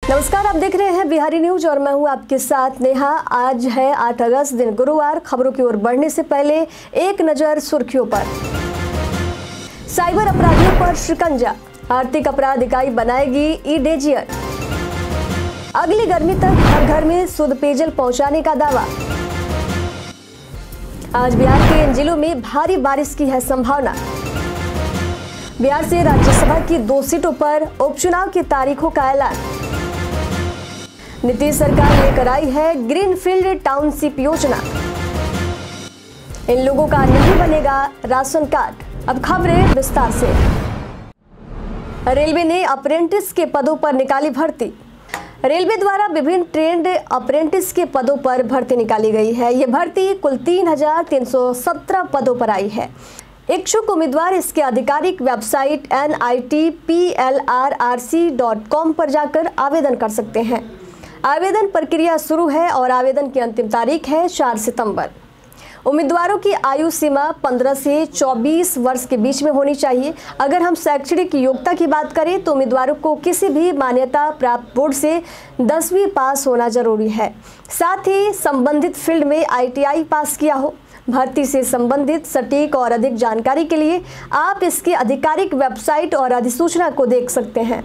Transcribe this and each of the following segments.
नमस्कार, आप देख रहे हैं बिहारी न्यूज और मैं हूं आपके साथ नेहा। आज है 8 अगस्त, दिन गुरुवार। खबरों की ओर बढ़ने से पहले एक नजर सुर्खियों पर। साइबर अपराधियों पर शिकंजा, आर्थिक अपराध इकाई बनाएगी ई-डेजियर। अगली गर्मी तक हर घर में शुद्ध पेयजल पहुंचाने का दावा। आज बिहार के इन जिलों में भारी बारिश की है संभावना। बिहार से राज्यसभा की 2 सीटों पर उपचुनाव की तारीखों का ऐलान। नीतीश सरकार लेकर आई है ग्रीनफील्ड टाउनशिप योजना। इन लोगों का नहीं बनेगा राशन कार्ड। अब खबरें विस्तार से। रेलवे ने अप्रेंटिस के पदों पर निकाली भर्ती। रेलवे द्वारा विभिन्न ट्रेंड अप्रेंटिस के पदों पर भर्ती निकाली गई है। ये भर्ती कुल 3,317 पदों पर आई है। इच्छुक उम्मीदवार इसके आधिकारिक वेबसाइट nitplrrc.com पर जाकर आवेदन कर सकते हैं। आवेदन प्रक्रिया शुरू है और आवेदन की अंतिम तारीख है 4 सितंबर। उम्मीदवारों की आयु सीमा 15 से 24 वर्ष के बीच में होनी चाहिए। अगर हम शैक्षणिक योग्यता की बात करें तो उम्मीदवारों को किसी भी मान्यता प्राप्त बोर्ड से 10वीं पास होना जरूरी है। साथ ही संबंधित फील्ड में ITI पास किया हो। भर्ती से संबंधित सटीक और अधिक जानकारी के लिए आप इसकी आधिकारिक वेबसाइट और अधिसूचना को देख सकते हैं।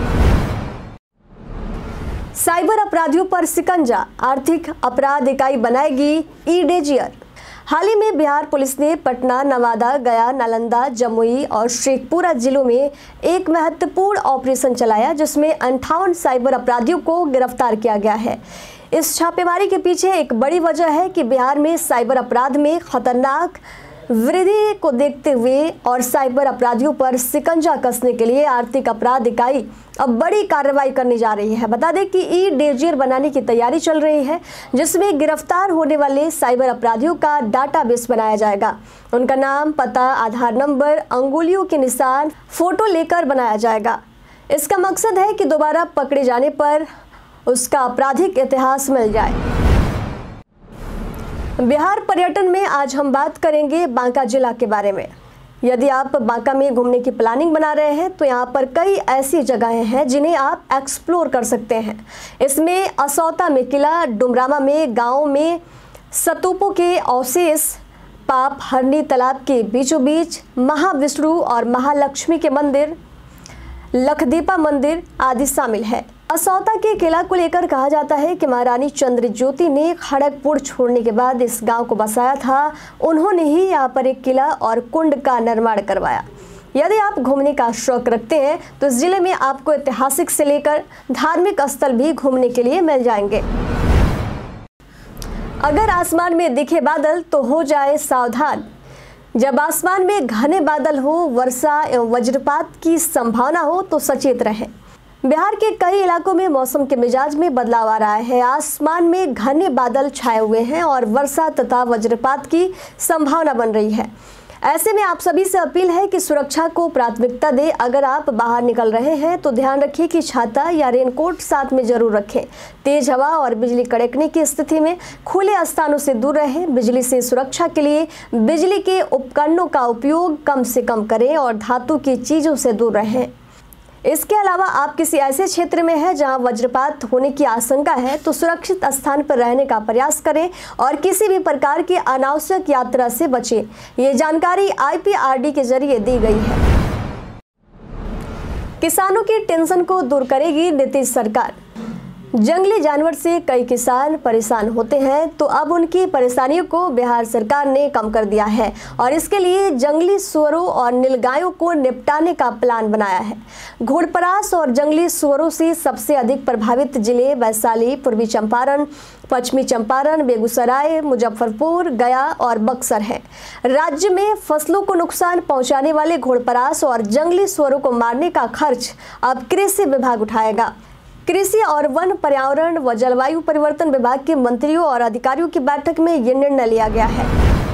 साइबर अपराधियों पर शिकंजा, आर्थिक अपराध इकाई बनाएगी ई-डेजियर। हाल ही में बिहार पुलिस ने पटना, नवादा, गया, नालंदा, जमुई और शेखपुरा जिलों में एक महत्वपूर्ण ऑपरेशन चलाया, जिसमें 58 साइबर अपराधियों को गिरफ्तार किया गया है। इस छापेमारी के पीछे एक बड़ी वजह है कि बिहार में साइबर अपराध में खतरनाक वृद्धि को देखते हुए और साइबर अपराधियों पर शिकंजा कसने के लिए आर्थिक अपराध इकाई अब बड़ी कार्रवाई करने जा रही है। बता दें कि ई-डेजियर बनाने की तैयारी चल रही है, जिसमें गिरफ्तार होने वाले साइबर अपराधियों का डाटाबेस बनाया जाएगा। उनका नाम, पता, आधार नंबर, अंगुलियों के निशान, फोटो लेकर बनाया जाएगा। इसका मकसद है कि दोबारा पकड़े जाने पर उसका आपराधिक इतिहास मिल जाए। बिहार पर्यटन में आज हम बात करेंगे बांका जिला के बारे में। यदि आप बांका में घूमने की प्लानिंग बना रहे हैं तो यहाँ पर कई ऐसी जगहें हैं जिन्हें आप एक्सप्लोर कर सकते हैं। इसमें असौता में किला, डुमरामा में गाँव में स्तूपों के अवशेष, पाप हरनी तालाब के बीचों बीच महाविष्णु और महालक्ष्मी के मंदिर, लखदीपा मंदिर आदि शामिल है। असौता के किला को लेकर कहा जाता है कि महारानी चंद्रज्योति ने खड़गपुर छोड़ने के बाद इस गांव को बसाया था। उन्होंने ही यहाँ पर एक किला और कुंड का निर्माण करवाया। यदि आप घूमने का शौक रखते हैं तो इस जिले में आपको ऐतिहासिक से लेकर धार्मिक स्थल भी घूमने के लिए मिल जाएंगे। अगर आसमान में दिखे बादल तो हो जाए सावधान। जब आसमान में घने बादल हो, वर्षा एवं वज्रपात की संभावना हो तो सचेत रहें। बिहार के कई इलाकों में मौसम के मिजाज में बदलाव आ रहा है। आसमान में घने बादल छाए हुए हैं और वर्षा तथा वज्रपात की संभावना बन रही है। ऐसे में आप सभी से अपील है कि सुरक्षा को प्राथमिकता दें। अगर आप बाहर निकल रहे हैं तो ध्यान रखिए कि छाता या रेनकोट साथ में जरूर रखें। तेज हवा और बिजली कड़कने की स्थिति में खुले स्थानों से दूर रहें। बिजली से सुरक्षा के लिए बिजली के उपकरणों का उपयोग कम से कम करें और धातु की चीज़ों से दूर रहें। इसके अलावा आप किसी ऐसे क्षेत्र में हैं जहां वज्रपात होने की आशंका है तो सुरक्षित स्थान पर रहने का प्रयास करें और किसी भी प्रकार की अनावश्यक यात्रा से बचें। ये जानकारी IPRD के जरिए दी गई है। किसानों की टेंशन को दूर करेगी नीतीश सरकार। जंगली जानवर से कई किसान परेशान होते हैं, तो अब उनकी परेशानियों को बिहार सरकार ने कम कर दिया है और इसके लिए जंगली सुअरों और नीलगायों को निपटाने का प्लान बनाया है। घोड़परास और जंगली सुअरों से सबसे अधिक प्रभावित जिले वैशाली, पूर्वी चंपारण, पश्चिमी चंपारण, बेगूसराय, मुजफ्फरपुर, गया और बक्सर हैं। राज्य में फसलों को नुकसान पहुंचाने वाले घोड़परास और जंगली सुअरों को मारने का खर्च अब कृषि विभाग उठाएगा। कृषि और वन, पर्यावरण व जलवायु परिवर्तन विभाग के मंत्रियों और अधिकारियों की बैठक में यह निर्णय लिया गया है।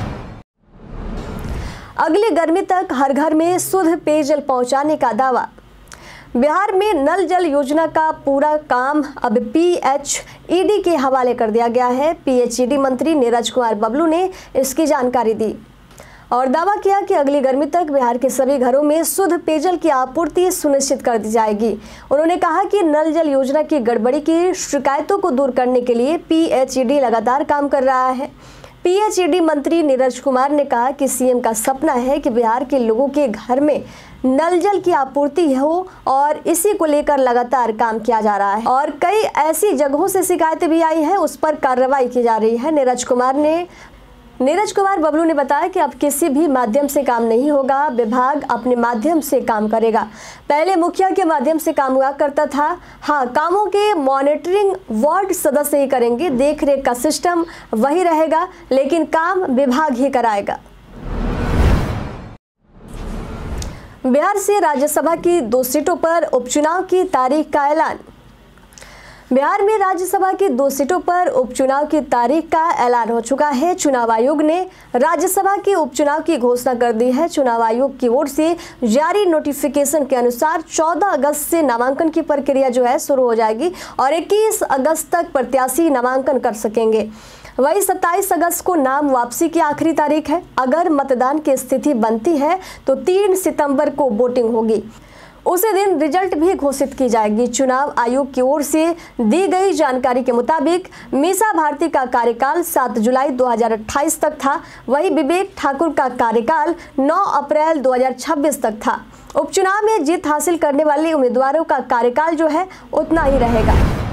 अगली गर्मी तक हर घर में शुद्ध पेयजल पहुंचाने का दावा। बिहार में नल जल योजना का पूरा काम अब PHED के हवाले कर दिया गया है। PHED मंत्री नीरज कुमार बबलू ने इसकी जानकारी दी। और दावा किया कि अगली गर्मी तक बिहार के सभी घरों में शुद्ध पेयजल की आपूर्ति सुनिश्चित कर दी जाएगी। उन्होंने कहा कि नल जल योजना की गड़बड़ी की शिकायतों को दूर करने के लिए PHED लगातार काम कर रहा है। PHED मंत्री नीरज कुमार ने कहा कि सीएम का सपना है कि बिहार के लोगों के घर में नल जल की आपूर्ति हो और इसी को लेकर लगातार काम किया जा रहा है और कई ऐसी जगहों से शिकायतें भी आई हैं, उस पर कार्रवाई की जा रही है। नीरज कुमार बबलू ने बताया कि अब किसी भी माध्यम से काम नहीं होगा, विभाग अपने माध्यम से काम करेगा। पहले मुखिया के माध्यम से काम हुआ करता था। हाँ, कामों के मॉनिटरिंग वार्ड सदस्य ही करेंगे, देखरेख का सिस्टम वही रहेगा, लेकिन काम विभाग ही कराएगा। बिहार से राज्यसभा की 2 सीटों पर उपचुनाव की तारीख का ऐलान। बिहार में राज्यसभा की 2 सीटों पर उपचुनाव की तारीख का ऐलान हो चुका है। चुनाव आयोग ने राज्यसभा के उपचुनाव की घोषणा कर दी है। चुनाव आयोग की ओर से जारी नोटिफिकेशन के अनुसार 14 अगस्त से नामांकन की प्रक्रिया जो है शुरू हो जाएगी और 21 अगस्त तक प्रत्याशी नामांकन कर सकेंगे। वही 27 अगस्त को नाम वापसी की आखिरी तारीख है। अगर मतदान की स्थिति बनती है तो 3 सितंबर को वोटिंग होगी। उसी दिन रिजल्ट भी घोषित की जाएगी। चुनाव आयोग की ओर से दी गई जानकारी के मुताबिक मीसा भारती का कार्यकाल 7 जुलाई 2028 तक था। वही विवेक ठाकुर का कार्यकाल 9 अप्रैल 2026 तक था। उपचुनाव में जीत हासिल करने वाले उम्मीदवारों का कार्यकाल जो है उतना ही रहेगा।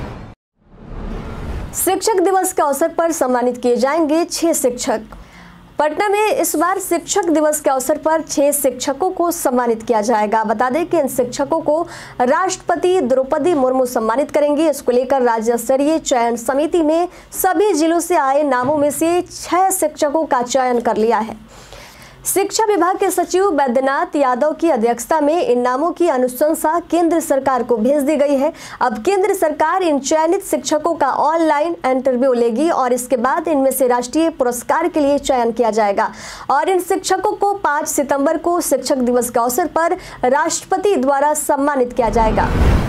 शिक्षक दिवस के अवसर पर सम्मानित किए जाएंगे 6 शिक्षक। पटना में इस बार शिक्षक दिवस के अवसर पर 6 शिक्षकों को सम्मानित किया जाएगा। बता दें कि इन शिक्षकों को राष्ट्रपति द्रौपदी मुर्मू सम्मानित करेंगी। इसको लेकर राज्य स्तरीय चयन समिति ने सभी जिलों से आए नामों में से 6 शिक्षकों का चयन कर लिया है। शिक्षा विभाग के सचिव बैद्यनाथ यादव की अध्यक्षता में इन नामों की अनुशंसा केंद्र सरकार को भेज दी गई है। अब केंद्र सरकार इन चयनित शिक्षकों का ऑनलाइन इंटरव्यू लेगी और इसके बाद इनमें से राष्ट्रीय पुरस्कार के लिए चयन किया जाएगा और इन शिक्षकों को 5 सितंबर को शिक्षक दिवस के अवसर पर राष्ट्रपति द्वारा सम्मानित किया जाएगा।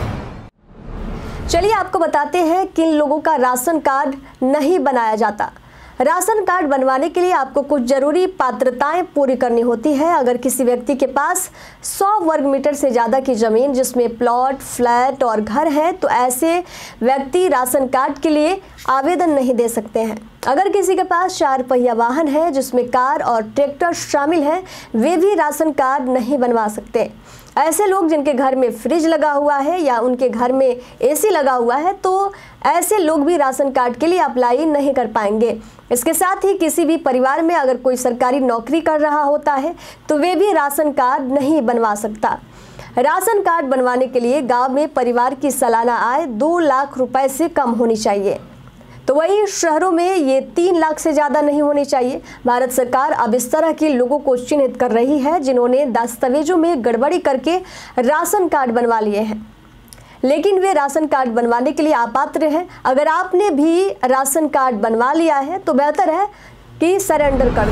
चलिए आपको बताते हैं किन लोगों का राशन कार्ड नहीं बनाया जाता। राशन कार्ड बनवाने के लिए आपको कुछ जरूरी पात्रताएं पूरी करनी होती है। अगर किसी व्यक्ति के पास 100 वर्ग मीटर से ज़्यादा की ज़मीन जिसमें प्लॉट, फ्लैट और घर है तो ऐसे व्यक्ति राशन कार्ड के लिए आवेदन नहीं दे सकते हैं। अगर किसी के पास 4 पहिया वाहन है जिसमें कार और ट्रैक्टर शामिल हैं, वे भी राशन कार्ड नहीं बनवा सकते। ऐसे लोग जिनके घर में फ्रिज लगा हुआ है या उनके घर में एसी लगा हुआ है तो ऐसे लोग भी राशन कार्ड के लिए अप्लाई नहीं कर पाएंगे। इसके साथ ही किसी भी परिवार में अगर कोई सरकारी नौकरी कर रहा होता है तो वे भी राशन कार्ड नहीं बनवा सकता। राशन कार्ड बनवाने के लिए गांव में परिवार की सालाना आय 2 लाख रुपए से कम होनी चाहिए, तो वहीं शहरों में ये 3 लाख से ज़्यादा नहीं होनी चाहिए। भारत सरकार अब इस तरह के लोगों को चिन्हित कर रही है जिन्होंने दस्तावेजों में गड़बड़ी करके राशन कार्ड बनवा लिए हैं, लेकिन वे राशन कार्ड बनवाने के लिए अपात्र हैं। अगर आपने भी राशन कार्ड बनवा लिया है तो बेहतर है कि सरेंडर कर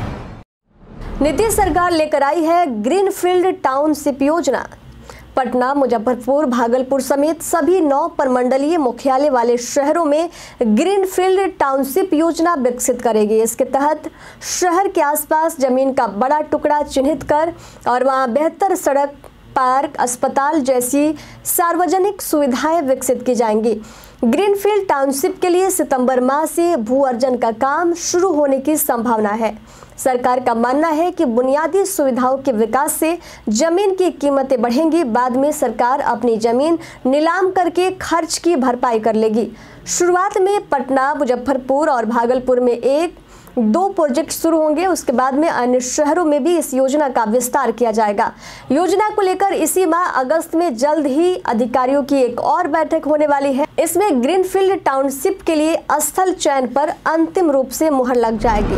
दें। नीतीश सरकार लेकर आई है ग्रीनफील्ड टाउनशिप योजना। पटना, मुजफ्फरपुर, भागलपुर समेत सभी 9 प्रमंडलीय मुख्यालय वाले शहरों में ग्रीनफील्ड टाउनशिप योजना विकसित करेगी। इसके तहत शहर के आसपास जमीन का बड़ा टुकड़ा चिन्हित कर और वहां बेहतर सड़क, पार्क, अस्पताल जैसी सार्वजनिक सुविधाएं विकसित की जाएंगी। ग्रीनफील्ड टाउनशिप के लिए सितंबर माह से भू अर्जन का काम शुरू होने की संभावना है। सरकार का मानना है कि बुनियादी सुविधाओं के विकास से जमीन की कीमतें बढ़ेंगी। बाद में सरकार अपनी जमीन नीलाम करके खर्च की भरपाई कर लेगी। शुरुआत में पटना, मुजफ्फरपुर और भागलपुर में 1-2 प्रोजेक्ट शुरू होंगे। उसके बाद में अन्य शहरों में भी इस योजना का विस्तार किया जाएगा। योजना को लेकर इसी माह अगस्त में जल्द ही अधिकारियों की एक और बैठक होने वाली है। इसमें ग्रीनफील्ड टाउनशिप के लिए स्थल चयन पर अंतिम रूप से मुहर लग जाएगी।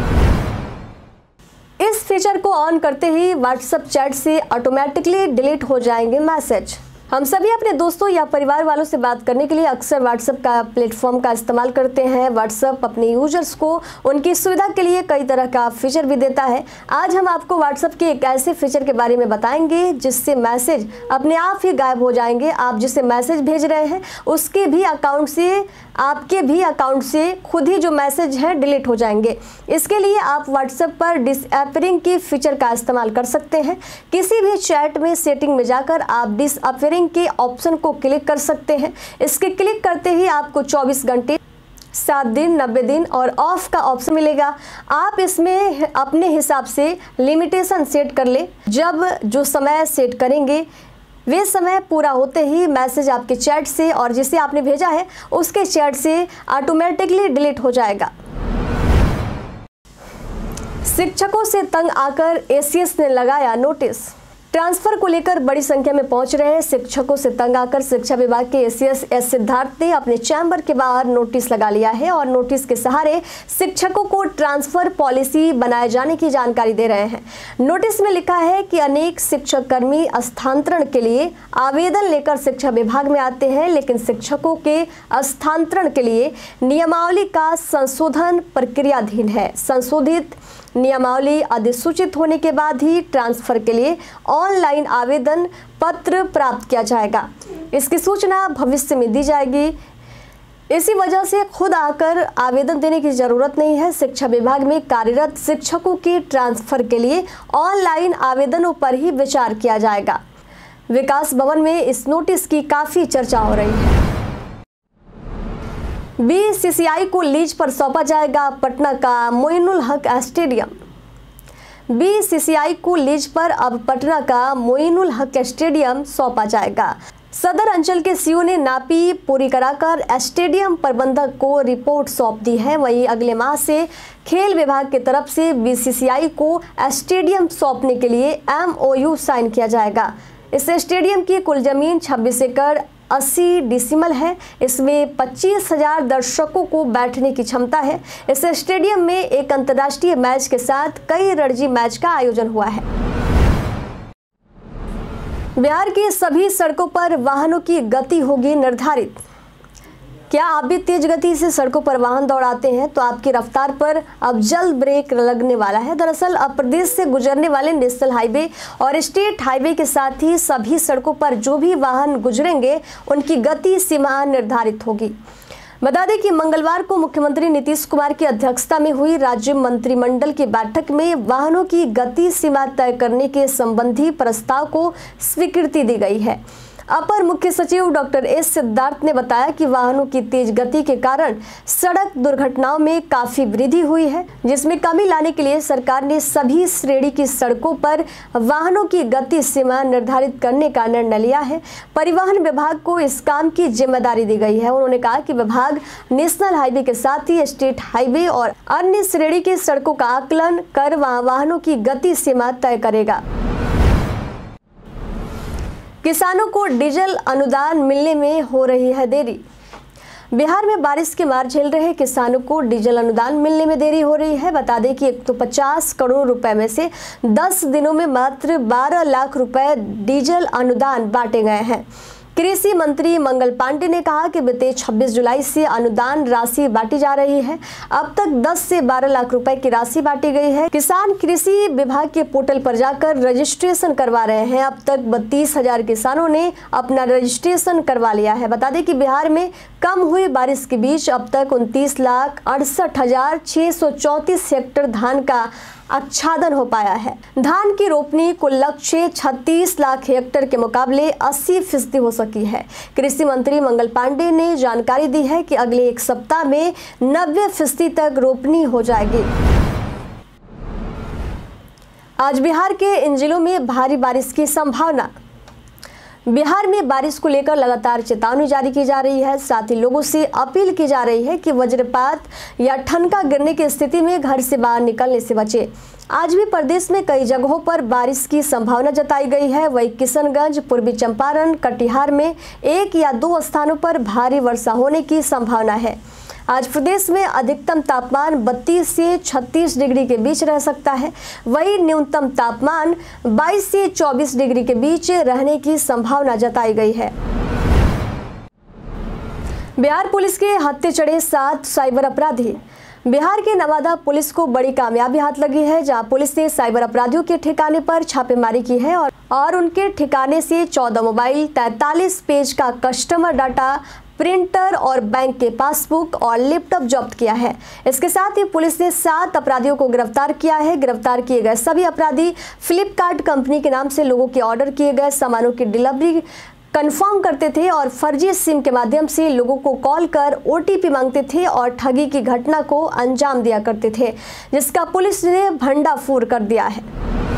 इस फीचर को ऑन करते ही व्हाट्सएप चैट से ऑटोमेटिकली डिलीट हो जाएंगे मैसेज। हम सभी अपने दोस्तों या परिवार वालों से बात करने के लिए अक्सर व्हाट्सएप का प्लेटफॉर्म का इस्तेमाल करते हैं। व्हाट्सएप अपने यूजर्स को उनकी सुविधा के लिए कई तरह का फीचर भी देता है। आज हम आपको व्हाट्सएप के एक ऐसे फीचर के बारे में बताएंगे जिससे मैसेज अपने आप ही गायब हो जाएंगे। आप जिसे मैसेज भेज रहे हैं उसके भी अकाउंट से, आपके भी अकाउंट से खुद ही जो मैसेज है डिलीट हो जाएंगे। इसके लिए आप व्हाट्सएप पर डिसअपियरिंग की फीचर का इस्तेमाल कर सकते हैं। किसी भी चैट में सेटिंग में जाकर आप डिसअपियरिंग के ऑप्शन को क्लिक कर सकते हैं। इसके क्लिक करते ही आपको 24 घंटे, 7 दिन, 90 दिन और ऑफ का ऑप्शन मिलेगा। आप इसमें अपने हिसाब से लिमिटेशन सेट कर ले। जब जो समय सेट करेंगे वे समय पूरा होते ही मैसेज आपके चैट से और जिसे आपने भेजा है उसके चैट से ऑटोमेटिकली डिलीट हो जाएगा। शिक्षकों से तंग आकर एसीएस ने लगाया नोटिस। ट्रांसफर को लेकर बड़ी संख्या में पहुंच रहे शिक्षकों से तंग आकर शिक्षा विभाग के एसीएस एस सिद्धार्थ ने अपने चैम्बर के बाहर नोटिस लगा लिया है और नोटिस के सहारे शिक्षकों को ट्रांसफर पॉलिसी बनाए जाने की जानकारी दे रहे हैं। नोटिस में लिखा है कि अनेक शिक्षक कर्मी स्थानांतरण के लिए आवेदन लेकर शिक्षा विभाग में आते हैं, लेकिन शिक्षकों के स्थानांतरण के लिए नियमावली का संशोधन प्रक्रियाधीन है। संशोधित नियमावली अधिसूचित होने के बाद ही ट्रांसफर के लिए ऑनलाइन आवेदन पत्र प्राप्त किया जाएगा। इसकी सूचना भविष्य में दी जाएगी। इसी वजह से खुद आकर आवेदन देने की जरूरत नहीं है। शिक्षा विभाग में कार्यरत शिक्षकों के ट्रांसफर के लिए ऑनलाइन आवेदनों पर ही विचार किया जाएगा। विकास भवन में इस नोटिस की काफी चर्चा हो रही है। बीसीसीआई को लीज पर सौंपा जाएगा पटना का मोइनुल हक स्टेडियम। बीसीसीआई को लीज पर अब पटना का मोइनुल हक स्टेडियम सौंपा जाएगा। सदर अंचल के सीओ ने नापी पूरी कराकर स्टेडियम प्रबंधक को रिपोर्ट सौंप दी है। वहीं अगले माह से खेल विभाग की तरफ से बीसीसीआई को स्टेडियम सौंपने के लिए MOU साइन किया जाएगा। इस स्टेडियम की कुल जमीन 26 एकड़ 80 डिसिमल है। इसमें 25,000 दर्शकों को बैठने की क्षमता है। इस स्टेडियम में एक अंतर्राष्ट्रीय मैच के साथ कई रणजी मैच का आयोजन हुआ है। बिहार की सभी सड़कों पर वाहनों की गति होगी निर्धारित। क्या आप भी तेज गति से सड़कों पर वाहन दौड़ाते हैं तो आपकी रफ्तार पर अब जल्द ब्रेक लगने वाला है। दरअसल अब प्रदेश से गुजरने वाले नेशनल हाईवे और स्टेट हाईवे के साथ ही सभी सड़कों पर जो भी वाहन गुजरेंगे उनकी गति सीमा निर्धारित होगी। बता दें कि मंगलवार को मुख्यमंत्री नीतीश कुमार की अध्यक्षता में हुई राज्य मंत्रिमंडल की बैठक में वाहनों की गति सीमा तय करने के संबंधी प्रस्ताव को स्वीकृति दी गई है। अपर मुख्य सचिव डॉक्टर एस सिद्धार्थ ने बताया कि वाहनों की तेज गति के कारण सड़क दुर्घटनाओं में काफी वृद्धि हुई है, जिसमें कमी लाने के लिए सरकार ने सभी श्रेणी की सड़कों पर वाहनों की गति सीमा निर्धारित करने का निर्णय लिया है। परिवहन विभाग को इस काम की जिम्मेदारी दी गई है। उन्होंने कहा कि विभाग नेशनल हाईवे के साथ ही स्टेट हाईवे और अन्य श्रेणी की सड़कों का आकलन कर वाहनों की गति सीमा तय करेगा। किसानों को डीजल अनुदान मिलने में हो रही है देरी। बिहार में बारिश के मार झेल रहे किसानों को डीजल अनुदान मिलने में देरी हो रही है। बता दें कि 150 करोड़ रुपए में से 10 दिनों में मात्र 12 लाख रुपए डीजल अनुदान बांटे गए हैं। कृषि मंत्री मंगल पांडे ने कहा कि बीते 26 जुलाई से अनुदान राशि बांटी जा रही है। अब तक 10 से 12 लाख रुपए की राशि बांटी गई है। किसान कृषि विभाग के पोर्टल पर जाकर रजिस्ट्रेशन करवा रहे हैं। अब तक 32,000 किसानों ने अपना रजिस्ट्रेशन करवा लिया है। बता दें कि बिहार में कम हुई बारिश के बीच अब तक 29,68,634 हेक्टेयर धान का आच्छादन हो पाया है। धान की रोपनी कुल लक्ष्य 36 लाख हेक्टेयर के मुकाबले 80% हो सकी है। कृषि मंत्री मंगल पांडे ने जानकारी दी है कि अगले एक सप्ताह में 90% तक रोपनी हो जाएगी। आज बिहार के इन जिलों में भारी बारिश की संभावना। बिहार में बारिश को लेकर लगातार चेतावनी जारी की जा रही है। साथ ही लोगों से अपील की जा रही है कि वज्रपात या ठनका गिरने की स्थिति में घर से बाहर निकलने से बचें। आज भी प्रदेश में कई जगहों पर बारिश की संभावना जताई गई है। वहीं किशनगंज, पूर्वी चंपारण, कटिहार में 1 या 2 स्थानों पर भारी वर्षा होने की संभावना है। आज प्रदेश में अधिकतम तापमान 32 से 36 डिग्री के बीच रह सकता है, वहीं न्यूनतम तापमान 22 से 24 डिग्री के बीच रहने की संभावना जताई गई है। बिहार पुलिस के हत्थे चढ़े 7 साइबर अपराधी। बिहार के नवादा पुलिस को बड़ी कामयाबी हाथ लगी है, जहां पुलिस ने साइबर अपराधियों के ठिकाने पर छापेमारी की है और उनके ठिकाने से 14 मोबाइल, 43 पेज का कस्टमर डाटा, प्रिंटर और बैंक के पासबुक और लैपटॉप जब्त किया है। इसके साथ ही पुलिस ने 7 अपराधियों को गिरफ्तार किया है। गिरफ्तार किए गए सभी अपराधी फ्लिपकार्ट कंपनी के नाम से लोगों के ऑर्डर किए गए सामानों की डिलीवरी कंफर्म करते थे और फर्जी सिम के माध्यम से लोगों को कॉल कर OTP मांगते थे और ठगी की घटना को अंजाम दिया करते थे, जिसका पुलिस ने भंडाफोड़ कर दिया है।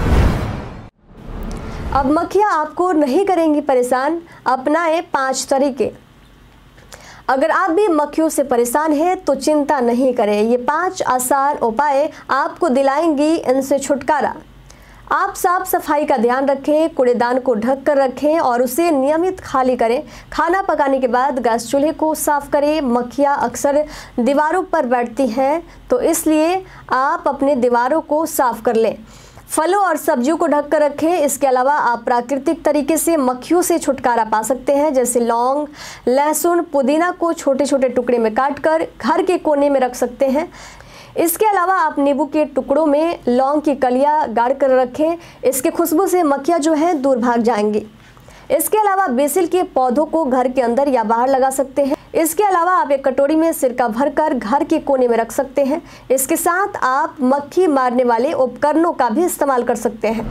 अब मक्खियां आपको नहीं करेंगी परेशान, अपनाएं 5 तरीके। अगर आप भी मक्खियों से परेशान हैं तो चिंता नहीं करें, ये 5 आसान उपाय आपको दिलाएंगी इनसे छुटकारा। आप साफ सफाई का ध्यान रखें, कूड़ेदान को ढक कर रखें और उसे नियमित खाली करें। खाना पकाने के बाद गैस चूल्हे को साफ करें। मक्खियाँ अक्सर दीवारों पर बैठती हैं, तो इसलिए आप अपने दीवारों को साफ कर लें। फलों और सब्जियों को ढक कर रखें। इसके अलावा आप प्राकृतिक तरीके से मक्खियों से छुटकारा पा सकते हैं, जैसे लौंग, लहसुन, पुदीना को छोटे छोटे टुकड़े में काटकर घर के कोने में रख सकते हैं। इसके अलावा आप नींबू के टुकड़ों में लौंग की कलियां गाड़ कर रखें, इसके खुशबू से मक्खियां जो हैं दूर भाग जाएंगी। इसके अलावा बेसिल के पौधों को घर के अंदर या बाहर लगा सकते हैं। इसके अलावा आप एक कटोरी में सिरका भरकर घर के कोने में रख सकते हैं। इसके साथ आप मक्खी मारने वाले उपकरणों का भी इस्तेमाल कर सकते हैं।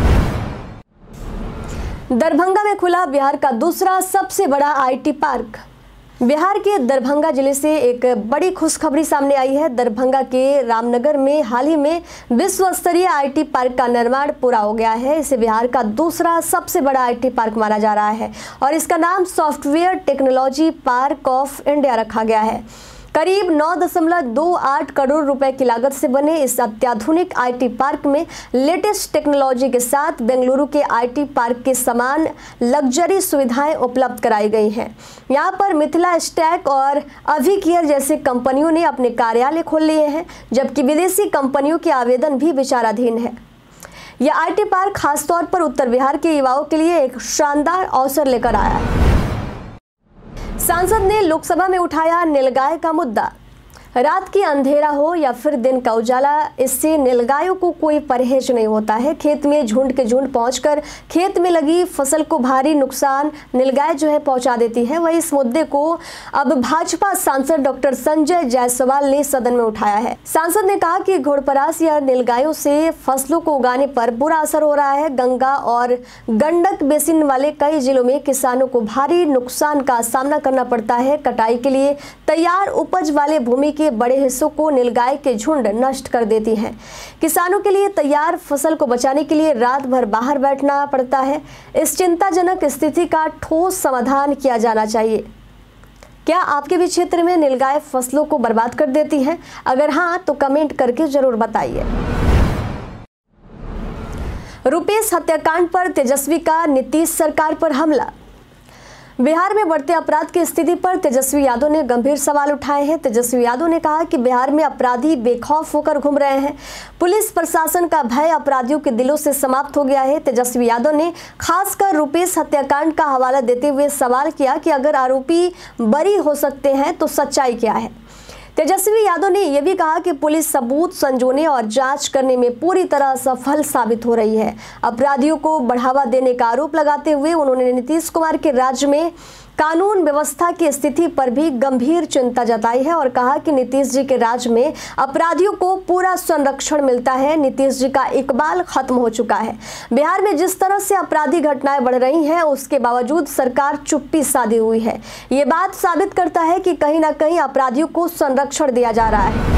दरभंगा में खुला बिहार का दूसरा सबसे बड़ा IT पार्क। बिहार के दरभंगा जिले से एक बड़ी खुशखबरी सामने आई है। दरभंगा के रामनगर में हाल ही में विश्व स्तरीय IT पार्क का निर्माण पूरा हो गया है। इसे बिहार का दूसरा सबसे बड़ा IT पार्क माना जा रहा है और इसका नाम software technology park of India रखा गया है। करीब 9.28 करोड़ रुपए की लागत से बने इस अत्याधुनिक IT पार्क में लेटेस्ट टेक्नोलॉजी के साथ बेंगलुरु के IT पार्क के समान लग्जरी सुविधाएं उपलब्ध कराई गई हैं। यहां पर मिथिला स्टैक और अभिकेयर जैसे कंपनियों ने अपने कार्यालय खोल लिए हैं, जबकि विदेशी कंपनियों के आवेदन भी विचाराधीन है। यह IT पार्क खासतौर पर उत्तर बिहार के युवाओं के लिए एक शानदार अवसर लेकर आया है। सांसद ने लोकसभा में उठाया नीलगाय का मुद्दा। रात की अंधेरा हो या फिर दिन का उजाला, इससे नीलगायों को कोई परहेज नहीं होता है। खेत में झुंड के झुंड पहुंचकर खेत में लगी फसल को भारी नुकसान नीलगाय जो है पहुंचा देती है। वही इस मुद्दे को अब भाजपा सांसद डॉक्टर संजय जायसवाल ने सदन में उठाया है। सांसद ने कहा कि घोड़परास या नीलगायों से फसलों को उगाने पर बुरा असर हो रहा है। गंगा और गंडक बेसिन वाले कई जिलों में किसानों को भारी नुकसान का सामना करना पड़ता है। कटाई के लिए तैयार उपज वाले भूमि के बड़े हिस्सों को नीलगाय के झुंड नष्ट कर देती हैं। किसानों के लिए तैयार फसल को बचाने के लिए रात भर बाहर बैठना पड़ता है। इस चिंताजनक स्थिति का ठोस समाधान किया जाना चाहिए। क्या आपके भी क्षेत्र में नीलगाय फसलों को बर्बाद कर देती है? अगर हाँ तो कमेंट करके जरूर बताइए। रुपेश हत्याकांड पर तेजस्वी का नीतीश सरकार पर हमला। बिहार में बढ़ते अपराध की स्थिति पर तेजस्वी यादव ने गंभीर सवाल उठाए हैं। तेजस्वी यादव ने कहा कि बिहार में अपराधी बेखौफ होकर घूम रहे हैं। पुलिस प्रशासन का भय अपराधियों के दिलों से समाप्त हो गया है। तेजस्वी यादव ने खासकर रुपेश हत्याकांड का हवाला देते हुए सवाल किया कि अगर आरोपी बरी हो सकते हैं तो सच्चाई क्या है। तेजस्वी यादव ने यह भी कहा कि पुलिस सबूत संजोने और जांच करने में पूरी तरह सफल साबित हो रही है। अपराधियों को बढ़ावा देने का आरोप लगाते हुए उन्होंने नीतीश कुमार के राज्य में कानून व्यवस्था की स्थिति पर भी गंभीर चिंता जताई है और कहा कि नीतीश जी के राज्य में अपराधियों को पूरा संरक्षण मिलता है। नीतीश जी का इकबाल खत्म हो चुका है। बिहार में जिस तरह से अपराधी घटनाएं बढ़ रही हैं, उसके बावजूद सरकार चुप्पी साधी हुई है। ये बात साबित करता है कि कहीं ना कहीं अपराधियों को संरक्षण दिया जा रहा है।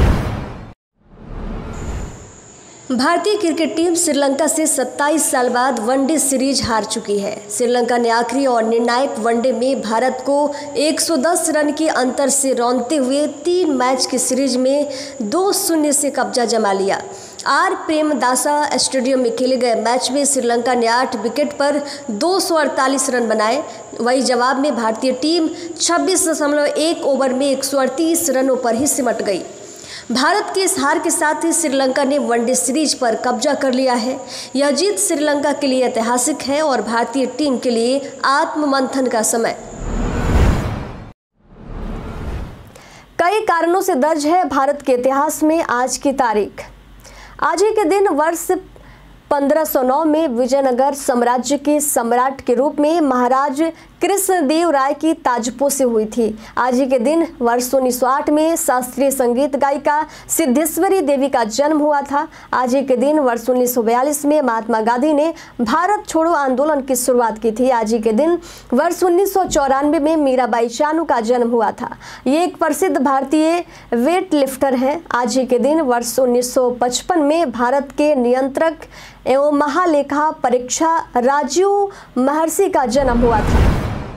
भारतीय क्रिकेट टीम श्रीलंका से 27 साल बाद वनडे सीरीज हार चुकी है। श्रीलंका ने आखिरी और निर्णायक वनडे में भारत को 110 रन के अंतर से रौंदते हुए 3 मैच की सीरीज में 2-0 से कब्जा जमा लिया। आर प्रेमदासा स्टेडियम में खेले गए मैच में श्रीलंका ने 8 विकेट पर 248 रन बनाए। वही जवाब में भारतीय टीम 26.1 ओवर में 138 रनों पर ही सिमट गई। भारत की इस हार के साथ ही श्रीलंका ने वनडे सीरीज पर कब्जा कर लिया है। यह जीत श्रीलंका के लिए ऐतिहासिक है और भारतीय टीम के लिए आत्ममंथन का समय। कई कारणों से दर्ज है भारत के इतिहास में आज की तारीख। आज ही के दिन वर्ष 1509 में विजयनगर साम्राज्य के सम्राट के रूप में महाराज कृष्णदेव राय की ताजपोशी हुई थी। आज ही के दिन वर्ष 1908 में शास्त्रीय संगीत गायिका सिद्धेश्वरी देवी का जन्म हुआ था। आज ही के दिन वर्ष 1942 में महात्मा गांधी ने भारत छोड़ो आंदोलन की शुरुआत की थी। आज ही के दिन वर्ष 1994 में मीराबाई चानू का जन्म हुआ था। ये एक प्रसिद्ध भारतीय वेट लिफ्टर हैं। आज ही के दिन वर्ष 1955 में भारत के नियंत्रक एवं महालेखा परीक्षा राजीव महर्षि का जन्म हुआ था।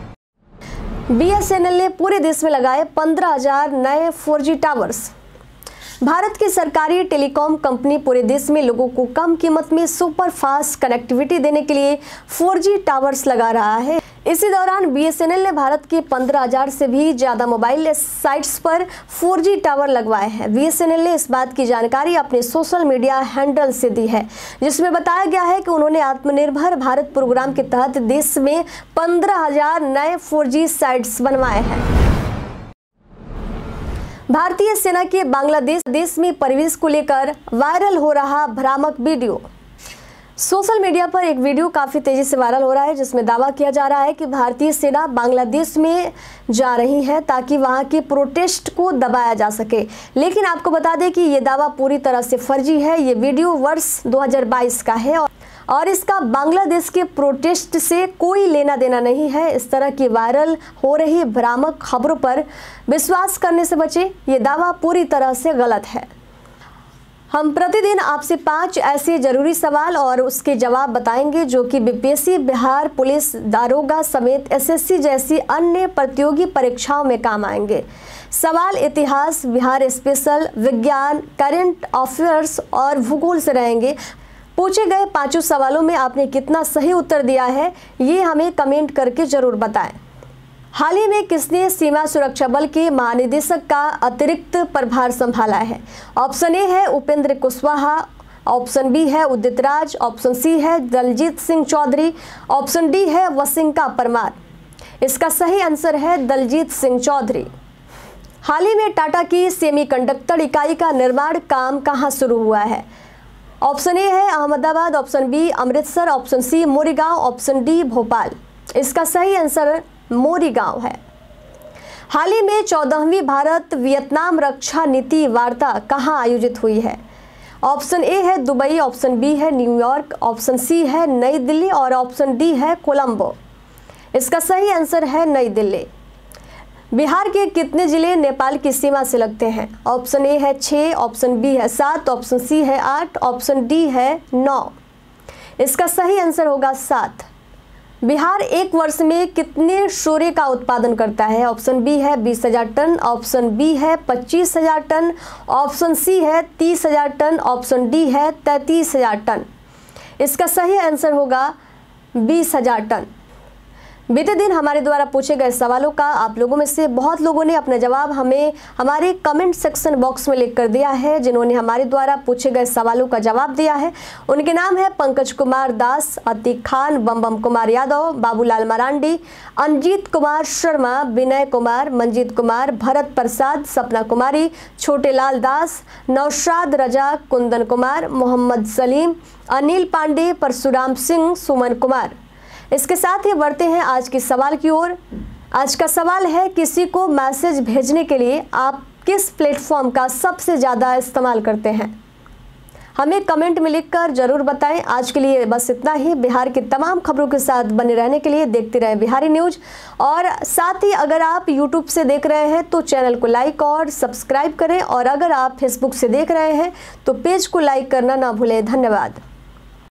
BSNL ने पूरे देश में लगाए 15,000 नए 4G टावर्स। भारत की सरकारी टेलीकॉम कंपनी पूरे देश में लोगों को कम कीमत में सुपर फास्ट कनेक्टिविटी देने के लिए 4G टावर्स लगा रहा है। इसी दौरान BSNL ने भारत के 15,000 से भी ज़्यादा मोबाइल साइट्स पर 4G टावर लगवाए हैं। BSNL ने इस बात की जानकारी अपने सोशल मीडिया हैंडल से दी है, जिसमें बताया गया है कि उन्होंने आत्मनिर्भर भारत प्रोग्राम के तहत देश में 15,000 नए 4G साइट्स बनवाए हैं। भारतीय सेना के बांग्लादेश में प्रवेश को लेकर वायरल हो रहा भ्रामक वीडियो। सोशल मीडिया पर एक वीडियो काफ़ी तेज़ी से वायरल हो रहा है, जिसमें दावा किया जा रहा है कि भारतीय सेना बांग्लादेश में जा रही है ताकि वहां की प्रोटेस्ट को दबाया जा सके। लेकिन आपको बता दें कि ये दावा पूरी तरह से फर्जी है। ये वीडियो वर्ष 2022 का है और इसका बांग्लादेश के प्रोटेस्ट से कोई लेना देना नहीं है। इस तरह की वायरल हो रही भ्रामक खबरों पर विश्वास करने से बचें। ये दावा पूरी तरह से गलत है। हम प्रतिदिन आपसे 5 ऐसे जरूरी सवाल और उसके जवाब बताएंगे जो कि BPSC, बिहार पुलिस दारोगा समेत SSC जैसी अन्य प्रतियोगी परीक्षाओं में काम आएंगे। सवाल इतिहास, बिहार स्पेशल, विज्ञान, करंट अफेयर्स और भूगोल से रहेंगे। पूछे गए 5 सवालों में आपने कितना सही उत्तर दिया है, ये हमें कमेंट करके जरूर बताएं। हाल ही में किसने सीमा सुरक्षा बल के महानिदेशक का अतिरिक्त प्रभार संभाला है? ऑप्शन ए है उपेंद्र कुशवाहा, ऑप्शन बी है उदित राज, ऑप्शन सी है दलजीत सिंह चौधरी, ऑप्शन डी है वसिंका परमार। इसका सही आंसर है दलजीत सिंह चौधरी। हाल ही में टाटा की सेमीकंडक्टर इकाई का निर्माण काम कहां शुरू हुआ है? ऑप्शन ए है Ahmedabad, option B Amritsar, option C Morigaon, option D Bhopal. इसका सही आंसर मोरीगांव है। हाल ही में 14वीं भारत वियतनाम रक्षा नीति वार्ता कहां आयोजित हुई है? ऑप्शन ए है दुबई, ऑप्शन बी है न्यूयॉर्क, ऑप्शन सी है नई दिल्ली और ऑप्शन डी है कोलंबो। इसका सही आंसर है नई दिल्ली। बिहार के कितने जिले नेपाल की सीमा से लगते हैं? ऑप्शन ए है 6, ऑप्शन बी है 7, ऑप्शन सी है 8, ऑप्शन डी है 9। इसका सही आंसर होगा 7। बिहार एक वर्ष में कितने शोरे का उत्पादन करता है? ऑप्शन बी है 20,000 टन, ऑप्शन बी है 25,000 टन, ऑप्शन सी है 30,000 टन, ऑप्शन डी है 33,000 टन। इसका सही आंसर होगा 20,000 टन। बीते दिन हमारे द्वारा पूछे गए सवालों का आप लोगों में से बहुत लोगों ने अपना जवाब हमें हमारे कमेंट सेक्शन बॉक्स में लिख कर दिया है। जिन्होंने हमारे द्वारा पूछे गए सवालों का जवाब दिया है उनके नाम है पंकज कुमार दास, अतीक खान, बम कुमार यादव, बाबूलाल मरांडी, अंजीत कुमार शर्मा, विनय कुमार, मंजीत कुमार, भरत प्रसाद, सपना कुमारी, छोटे लाल दास, नौशाद रजा, कुंदन कुमार, मोहम्मद सलीम, अनिल पांडे, परशुराम सिंह, सुमन कुमार। इसके साथ ही बढ़ते हैं आज के सवाल की ओर। आज का सवाल है, किसी को मैसेज भेजने के लिए आप किस प्लेटफॉर्म का सबसे ज़्यादा इस्तेमाल करते हैं? हमें कमेंट में लिखकर जरूर बताएं। आज के लिए बस इतना ही। बिहार की तमाम खबरों के साथ बने रहने के लिए देखते रहें बिहारी न्यूज़। और साथ ही अगर आप YouTube से देख रहे हैं तो चैनल को लाइक और सब्सक्राइब करें, और अगर आप फेसबुक से देख रहे हैं तो पेज को लाइक करना ना भूलें। धन्यवाद।